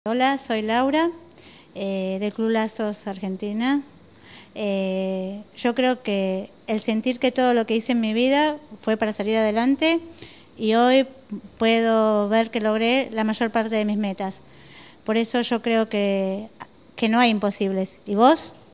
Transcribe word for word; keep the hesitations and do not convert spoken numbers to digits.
Hola, soy Laura, eh, del Club Lazos Argentina. Eh, yo creo que el sentir que todo lo que hice en mi vida fue para salir adelante y hoy puedo ver que logré la mayor parte de mis metas. Por eso yo creo que, que no hay imposibles. ¿Y vos?